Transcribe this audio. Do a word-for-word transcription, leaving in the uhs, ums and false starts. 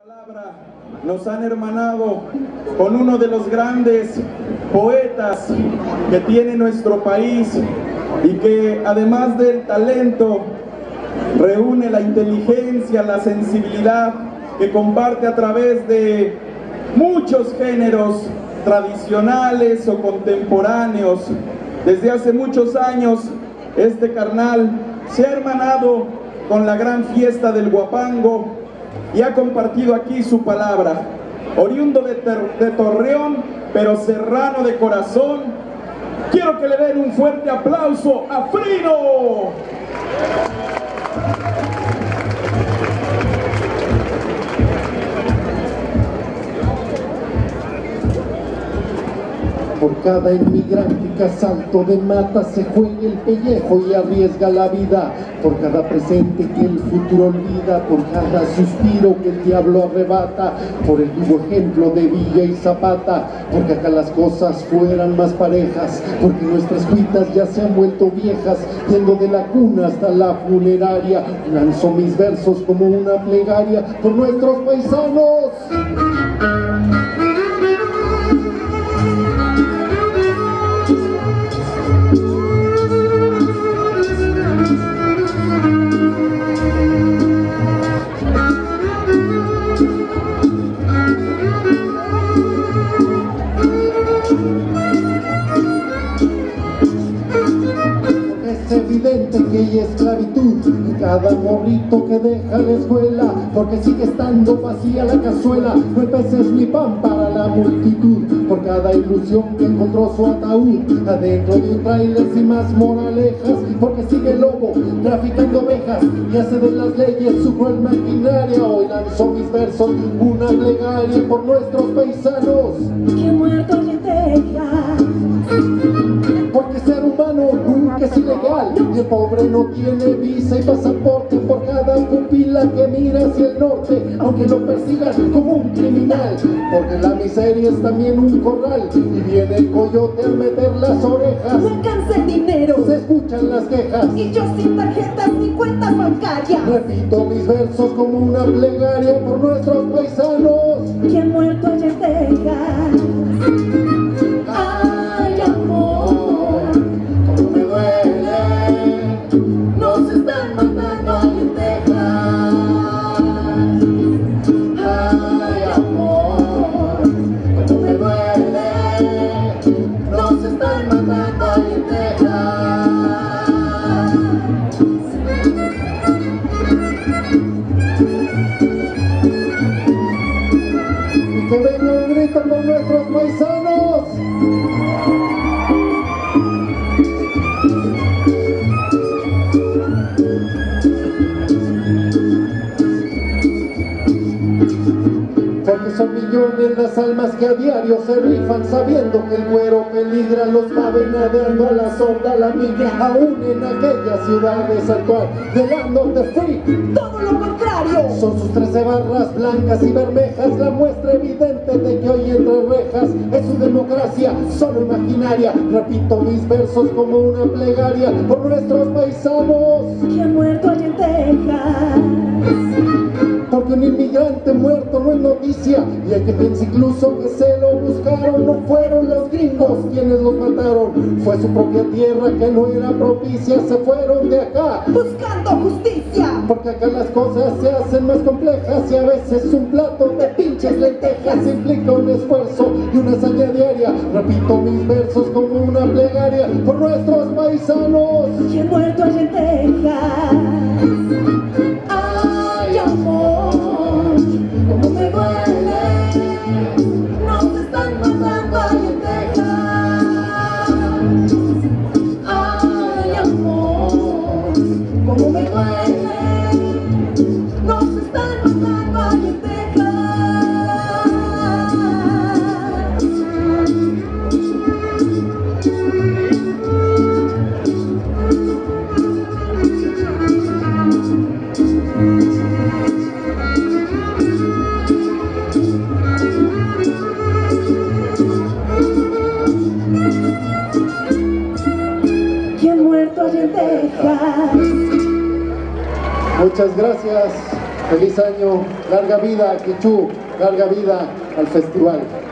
Palabra nos han hermanado con uno de los grandes poetas que tiene nuestro país y que además del talento reúne la inteligencia, la sensibilidad que comparte a través de muchos géneros tradicionales o contemporáneos. Desde hace muchos años este carnal se ha hermanado con la gran fiesta del Huapango y ha compartido aquí su palabra. Oriundo de, de Torreón, pero serrano de corazón, quiero que le den un fuerte aplauso a Frino. Por cada inmigrante que a salto de mata se juega el pellejo y arriesga la vida, por cada presente que el futuro olvida, por cada suspiro que el diablo arrebata, por el vivo ejemplo de Villa y Zapata, porque acá las cosas fueran más parejas, porque nuestras cuitas ya se han vuelto viejas, yendo de la cuna hasta la funeraria, lanzo mis versos como una plegaria por nuestros paisanos. Es evidente que hay esclavitud en cada morrito que deja la escuela, porque sigue estando vacía la cazuela, no hay peces ni pan para la multitud, por cada ilusión que encontró su ataúd adentro de un tráiler sin más moralejas, porque sigue el lobo traficando ovejas y hace de las leyes su cruel maquinaria. Hoy lanzo mis versos, una plegaria por nuestros paisanos que muerto le deja, porque ser humano nunca es ilegal y el pobre no tiene visa y pasaporte, por cada pupila que mira hacia el norte, aunque lo persigan como un criminal, porque la miseria es también un corral y viene el coyote a meter las orejas. no alcanza el dinero, Se escuchan las quejas y yo sin tarjetas ni cuentas bancarias. Repito mis versos como una plegaria por nuestros paisanos. Quien muerto allá en Texas. Ay, amor, Cómo me duele, nos están matando allá en Texas. ay amor, cómo me duele, nos están matando ahí en Texas. Y que venga un grito por nuestros paisanos. Porque son millones las almas que a diario se rifan, sabiendo que el güero peligra, los va venadando a la sorda la migra, aún en aquella ciudad de Santuar, del Land of the Free. Todo lo contrario, Son sus trece barras blancas y bermejas, la muestra evidente de que hoy entre rejas es su democracia solo imaginaria. Repito mis versos como una plegaria por nuestros paisanos, quien muerto allá en Texas. porque un inmigrante muerto no es noticia, y hay que piensa incluso que se lo buscaron, no fueron los gringos quienes los mataron, fue su propia tierra que no era propicia, se fueron de acá Buscando justicia, porque acá las cosas se hacen más complejas y a veces un plato de pinches lentejas implica un esfuerzo y una hazaña diaria. Repito mis versos como una plegaria por nuestros paisanos. quien muerto allá en Texas. Ay, amor, cómo me duele, nos están matando allá en Texas. Ay, amor, cómo me duele, nos están matando allá en Texas. Quien muerto allá en Texas. Muchas gracias. Feliz año, larga vida, Quechú, larga vida al festival.